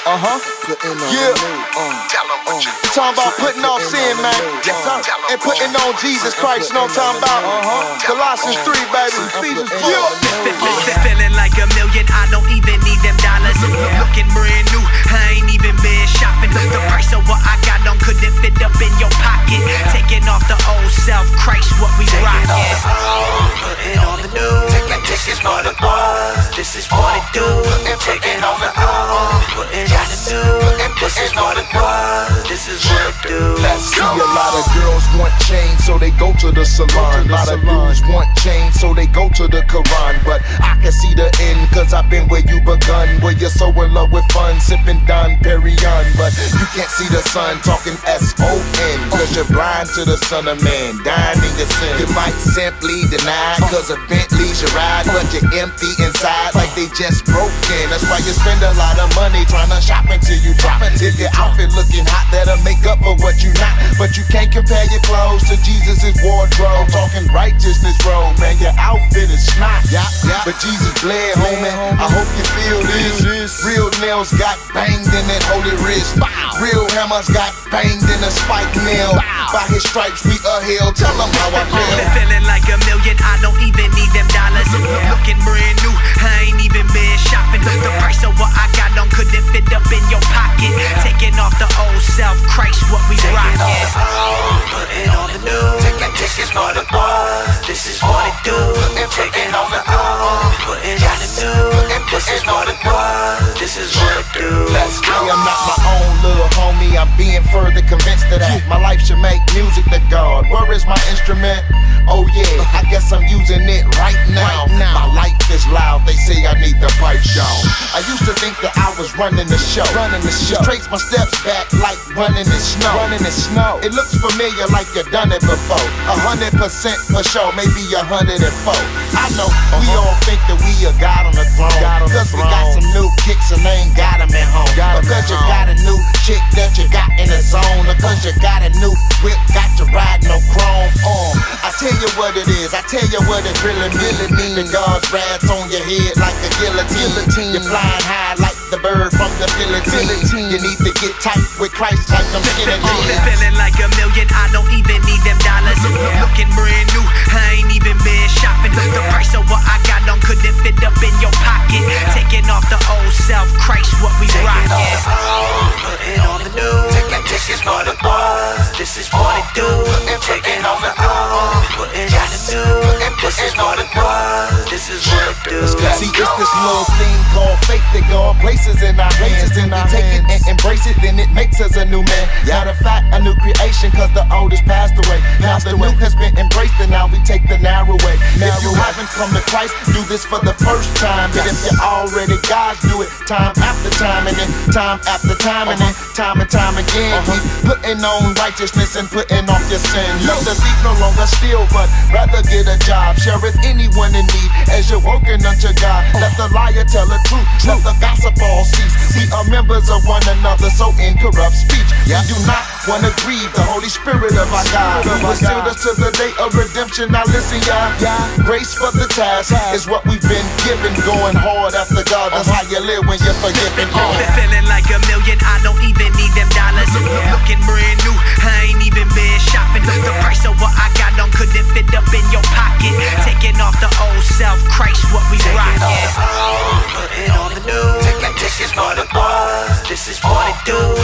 Yeah. You talking about putting off sin, man. And putting on Jesus Christ, you know what I'm talking about? Colossians 3, baby. Ephesians 4. Feeling like a million, I don't even need them dollars. Looking brand new, I ain't even been shopping. The price of what I got on couldn't fit up in your pocket. Taking off the old self, Christ, what we rockin'. Putting on the new, this is what it was, this is what it do. Taking off the old, putting on the new, this is what it was, this is what it do. See, a lot of girls want chains, so they go to the salon. A lot of dudes want chains, so they go to the Quran. But I can see the end, cause I've been where you begun, where you're so in love with fun, sipping Don Perignon. But you can't see the sun, talking S-O-N, cause you're blind to the son of man, dying in your sin. You might simply deny, cause a Bentley's your ride, but you're empty inside like they just broken. That's why you spend a lot of money trying to shop until you drop. If your outfit looking hot, that'll make up for what you not. But you can't compare your clothes to Jesus' wardrobe. Talking righteousness road, man, your outfit is snot. But Jesus bled, homie, I hope you feel this. Real nails got banged in that holy wrist. Real hammers got banged in a spike nail. By his stripes we are healed. Tell them how I feel. Feeling like a million, I don't even need them dollars. Looking brand new, I ain't even been shopping. The price of what I got on couldn't fit up in your pocket. Taking off the old self, Christ, what we rockin'. Putting on the new, this is what it was, this is what it do. Taking off the old, putting on the new, this is what it was, this is what it do. I am not my own little homie, I'm being further convinced of that. My life should make music to God. Where is my instrument? Oh yeah, I guess I'm using it right now. My life is loud, they say I need the pipe down. I used to think that I was running the show. Trace my steps back like running in snow. It looks familiar like you done it before. 100% for sure, maybe 104. I know we all think that we a God on the throne, cause we got some new kicks and they ain't got them at home. Because you got a new chick that you got in the zone, or cause you got a new whip, got you riding no chrome on. I tell you what it is, I tell you what it really means. The God's wrath on your head like a guillotine. You're flying high like the bird from the Philippines. You need to get tight with Christ like them skinny jeans. Feeling like a million, I don't even need them dollars. Looking brand new, I ain't even been shopping. The price of what I got on couldn't fit up in your pocket. Taking off the old self, Christ, what we rockin'. Putting on the new, this is what it was, this is what it do. Taking off the old, putting on the new, this is what it was, this is what it do. See, it's this little thing called faith that God places in our hands. And we take it and embrace it, then it makes us a new man. Matter of fact, a new creation, cause the old is passed away. Now the new has been embraced and now we take the narrow way. If you haven't come to Christ, do this for the first time. But if you already God's, do it time after time, and then time after time, and then time and time again. Keep putting on righteousness and putting off your sin. Love the thief no longer steal, but rather get a job. Share with anyone in need as you're working unto God. Let the liar tell the truth, let the gossip all cease. We are members of one another, so incorrupt speech. We do not want to grieve the Holy Spirit of our God. He will seal us to the day of redemption. Now listen, y'all. Grace for the task is what we've been given. Going hard after God, that's how you live when you're forgiven. Feeling like a million, I don't even need them dollars. Looking brand new, I ain't even been shopping. The price of what I got on couldn't fit up in your pocket. Taking off the old self, Christ, what we rockin'. Putting on the new, this is what it was, this is what it do.